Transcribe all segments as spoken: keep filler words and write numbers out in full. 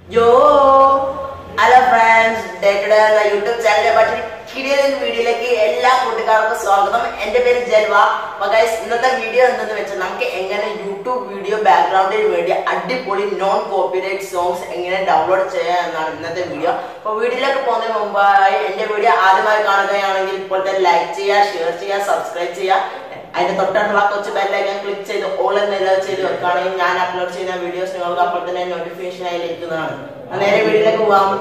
Yo, hello friends, day-to-day YouTube channel but കിടിലൻ വീഡിയോയിലേക്ക് എല്ലാ കൂട്ടുകാർക്കും സ്വാഗതം. എൻ്റെ പേര് ജൽവ. അപ്പോൾ ഗൈസ് ഇന്നത്തെ വീഡിയോ എന്തെന്ന് വെച്ചാൽ നമുക്ക് എങ്ങനെ യൂട്യൂബ് വീഡിയോ ബാക്ക്ഗ്രൗണ്ടിന് വേണ്ടി അടിപൊളി നോൺ കോപ്പിറൈറ്റ് സോങ്സ് എങ്ങനെ ഡൗൺലോഡ് ചെയ്യാം എന്നാണ് ഇന്നത്തെ വീഡിയോ. അപ്പോൾ വീഡിയോയിലേക്ക് പോകുന്നതിന് മുമ്പായി എൻ്റെ വീഡിയോ ആദ്യമായി കാണുകയാണെങ്കിൽ ഇപ്പോൾ തന്നെ ലൈക്ക് ചെയ്യുക, ഷെയർ ചെയ്യുക, സബ്സ്ക്രൈബ് ചെയ്യുക. അതിന്റെ തൊട്ടടുത്തുള്ള കൊച്ചു ബെല്ലൈക്കൺ ക്ലിക്ക് ചെയ്ത് ഓൾ എന്ന് എല്ലാം ചെയ്ത് വെക്കുകയാണെങ്കിൽ ഞാൻ അപ്ലോഡ് ചെയ്യുന്ന വീഡിയോസ് നിങ്ങൾക്ക് അപ്പോൾ തന്നെ നോട്ടിഫിക്കേഷൻ ആയി ലഭിക്കുന്നതാണ്. നേരെ വീഡിയോയിലേക്ക് പോകാം.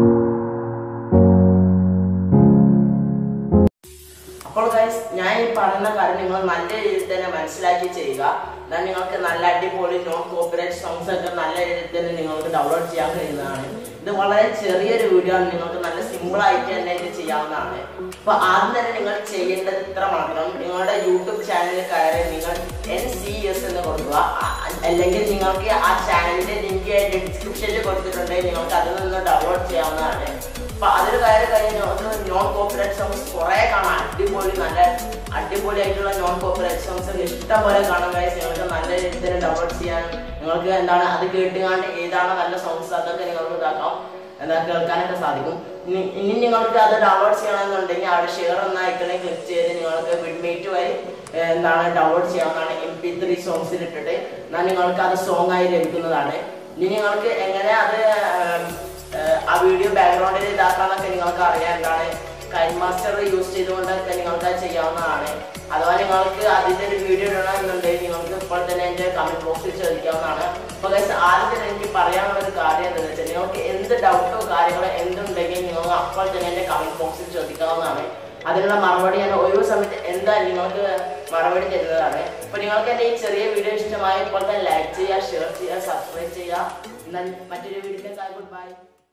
അപ്പോൾ ഗൈസ് ഞാൻ ഈ പറയുന്ന കാര്യം നിങ്ങൾ നല്ല രീതിയിൽ തന്നെ മനസ്സിലാക്കി ചെയ്യുക. എന്നാൽ നിങ്ങൾക്ക് നല്ല അടിപൊളി നോൺ കോപ്പിറൈറ്റ് സോങ്സ് ഒക്കെ നല്ല രീതിയിൽ തന്നെ നിങ്ങൾക്ക് ഡൗൺലോഡ് ചെയ്യാൻ കഴിയുന്നതാണ്. ഇത് വളരെ ചെറിയൊരു വീഡിയോ ആണ്, നിങ്ങൾക്ക് നല്ല സിമ്പിൾ ആയിട്ട് തന്നെ ഇത് ചെയ്യാവുന്നതാണ്. അപ്പൊ ആദ്യം തന്നെ നിങ്ങൾ ചെയ്യേണ്ടത് ഇത്ര മാത്രം, നിങ്ങളുടെ യൂട്യൂബ് ചാനലിൽ കയറി നിങ്ങൾ എൻ സി എസ് എന്ന് കൊടുക്കുക. അല്ലെങ്കിൽ നിങ്ങൾക്ക് ആ ചാനലിന്റെ ലിങ്ക് ഡിസ്ക്രിപ്ഷനിൽ കൊടുത്തിട്ടുണ്ടെങ്കിൽ നിങ്ങൾക്ക് അതിൽ നിന്ന് ഡൗൺലോഡ് ചെയ്യാവുന്നതാണ്. അപ്പൊ അതിൽ കയറി കഴിഞ്ഞാൽ നോൺ കോപ്പിറൈറ്റ് സോങ്സ് കുറെ കാണാം. അടിപൊളി നല്ല അടിപൊളിയായിട്ടുള്ള നോൺ കോപ്പിറൈറ്റ് സോങ്സ് ഇഷ്ടം പോലെ കാണാൻ കഴിയും. നിങ്ങൾക്ക് നല്ല രീതിയിൽ ഡൗൺലോഡ് ചെയ്യാനും നിങ്ങൾക്ക് എന്താണ് അത് കേട്ടുകാണ്ട് ഏതാണ് നല്ല സോങ്സ് അതൊക്കെ നിങ്ങൾക്ക് ഇതാക്കാം, എന്താ കേൾക്കാനൊക്കെ സാധിക്കും. ഇനി നിങ്ങൾക്ക് അത് ഡൗൺലോഡ് ചെയ്യണമെന്നുണ്ടെങ്കിൽ അവിടെ ഷെയർ എന്ന ഐക്കണെ ക്ലിക്ക് ചെയ്ത് നിങ്ങൾക്ക് വിഡ്മേറ്റ് വഴി എന്താണ് ഡൗൺലോഡ് ചെയ്യാവുന്നതാണ്. എം പി ത്രീ സോങ്സിൽ ഇട്ടിട്ട് എന്നാൽ നിങ്ങൾക്ക് അത് സോങ് ആയി ലഭിക്കുന്നതാണ്. ഇനി നിങ്ങൾക്ക് എങ്ങനെ അത് ആ വീഡിയോ ബാക്ക്ഗ്രൗണ്ടിൽ ഇതാക്കാന്നൊക്കെ നിങ്ങൾക്ക് അറിയാം. എന്താണ് കൈൻ മാസ്റ്റർ യൂസ് ചെയ്തുകൊണ്ടൊക്കെ നിങ്ങൾക്ക് ചെയ്യാവുന്നതാണ്. അഥവാ നിങ്ങൾക്ക് അതിൻ്റെ ഒരു വീഡിയോ ഇടണമെന്നുണ്ടെങ്കിൽ നിങ്ങൾക്ക് ഇപ്പോൾ തന്നെ എൻ്റെ കമൻറ്റ് ബോക്സിൽ ചോദിക്കാവുന്നതാണ്. അപ്പോൾ ഗൈസ് ആദ്യം തന്നെ എനിക്ക് പറയാനുള്ള ഒരു കാര്യം എന്താണെന്ന് വെച്ചാൽ നിങ്ങൾക്ക് എന്ത് ഡൗട്ടോ കാര്യങ്ങളോ എന്തുണ്ടെങ്കിൽ നിങ്ങൾ അപ്പോൾ തന്നെ എൻ്റെ കമൻറ്റ് ബോക്സിൽ ചോദിക്കാവുന്നതാണ്. അതിനുള്ള മറുപടി ഞാൻ ഓരോ സമയത്ത് എന്തായാലും നിങ്ങൾക്ക് മറുപടി തരുന്നതാണ്. അപ്പോൾ നിങ്ങൾക്ക് എൻ്റെ ഈ ചെറിയ വീഡിയോ ഇഷ്ടമായി ഇപ്പോൾ തന്നെ ലൈക്ക് ചെയ്യുക, ഷെയർ ചെയ്യുക, സബ്സ്ക്രൈബ് ചെയ്യുക. എന്നാൽ മറ്റൊരു വീഡിയോയിലേക്ക് ഗുഡ് ബൈ.